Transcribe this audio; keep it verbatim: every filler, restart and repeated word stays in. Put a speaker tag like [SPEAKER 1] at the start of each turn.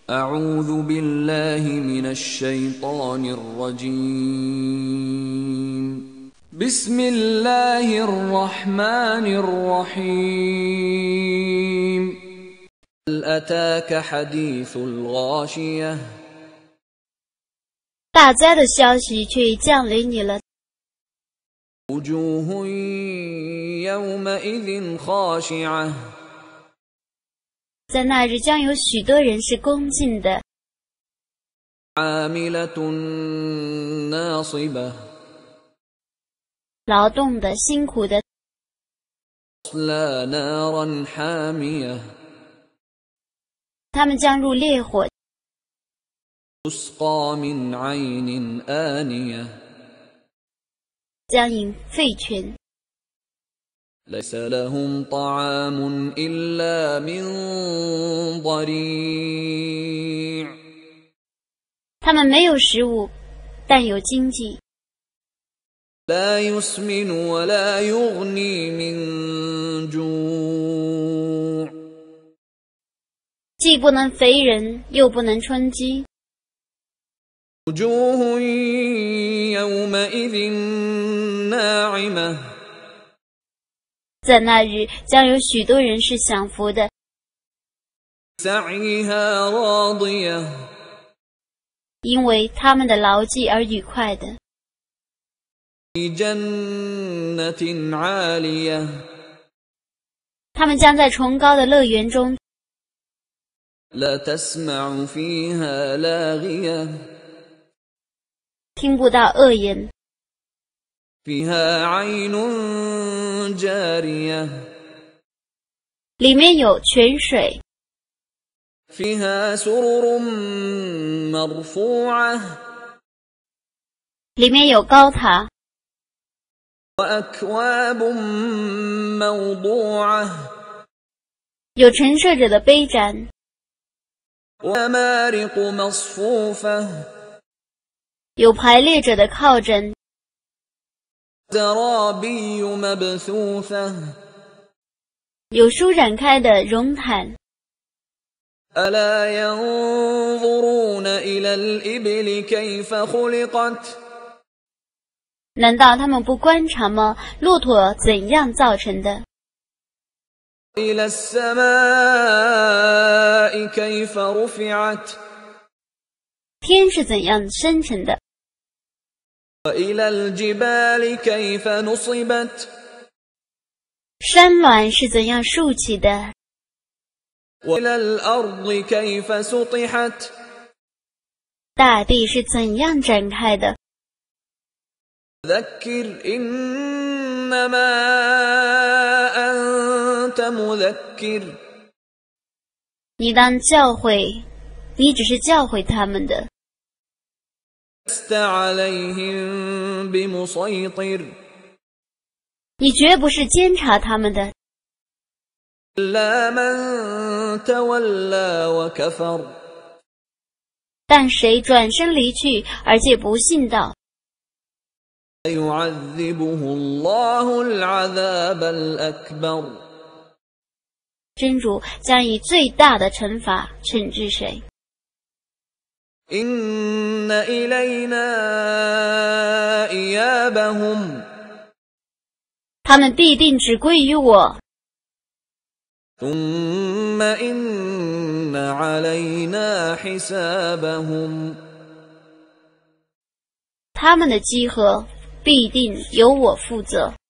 [SPEAKER 1] أعوذ بالله من الشيطان الرجيم. بسم الله الرحمن الرحيم. هل أتاك حديث الغاشية
[SPEAKER 2] 大灾的消息却已降临你了。
[SPEAKER 1] وجوه يومئذ خاشعة
[SPEAKER 2] 在那日将有许多人是恭敬的，
[SPEAKER 1] عاملة ناصبة
[SPEAKER 2] 劳动的、辛苦的，
[SPEAKER 1] تصلى نارا حامية
[SPEAKER 2] 他们将入烈火，
[SPEAKER 1] تسقى من عين آنية
[SPEAKER 2] 将饮沸泉。
[SPEAKER 1] ليس لهم طعام إلا من ضريع
[SPEAKER 2] 他们没有食物，但有经济，
[SPEAKER 1] لا يسمن ولا يغني من جوع
[SPEAKER 2] 既不能肥人，又不能充饥。
[SPEAKER 1] وجوه يومئذ ناعمة
[SPEAKER 2] 在那日将有许多人是享福的，
[SPEAKER 1] سعيها راضية
[SPEAKER 2] 因为他们的劳绩而愉快的。
[SPEAKER 1] في جنة عالية
[SPEAKER 2] 他们将在崇高的乐园中，
[SPEAKER 1] لا تسمع فيها لاغية
[SPEAKER 2] 听不到恶言，
[SPEAKER 1] فيها عين جارية
[SPEAKER 2] 里面有泉水，
[SPEAKER 1] فيها سرر مرفوعة
[SPEAKER 2] 里面有高塔，
[SPEAKER 1] وأكواب موضوعة
[SPEAKER 2] 有陈设者的杯盏，
[SPEAKER 1] ونمارق مصفوفة
[SPEAKER 2] 有排列者的靠枕，
[SPEAKER 1] زرابي مبثوثة
[SPEAKER 2] 有舒展开的绒毯。
[SPEAKER 1] ألا ينظرون إلى الإبل كيف خلقت
[SPEAKER 2] 难道他们不观察吗？骆驼怎样造成的？
[SPEAKER 1] إلى السماء كيف رفعت
[SPEAKER 2] 天是怎样生成的？
[SPEAKER 1] وإلى الجبال كيف نصبت
[SPEAKER 2] 山峦是怎样竖起的？
[SPEAKER 1] وإلى الأرض كيف سطحت
[SPEAKER 2] 大地是怎样展开的？
[SPEAKER 1] ذكر إنما أنت مذكر
[SPEAKER 2] 你当教诲，你只是教诲他们的，
[SPEAKER 1] لست عليهم بمسيطر
[SPEAKER 2] 你绝不是监察他们的。
[SPEAKER 1] إلا من تولى وكفر
[SPEAKER 2] 但谁转身离去，而且不信道，
[SPEAKER 1] يعذبه الله العذاب الأكبر
[SPEAKER 2] 真主将以最大的惩罚惩治谁。
[SPEAKER 1] إن إلينا إيابهم
[SPEAKER 2] 他们必定只归于我，
[SPEAKER 1] ثم إن علينا حسابهم
[SPEAKER 2] 他们的稽核必定由我负责。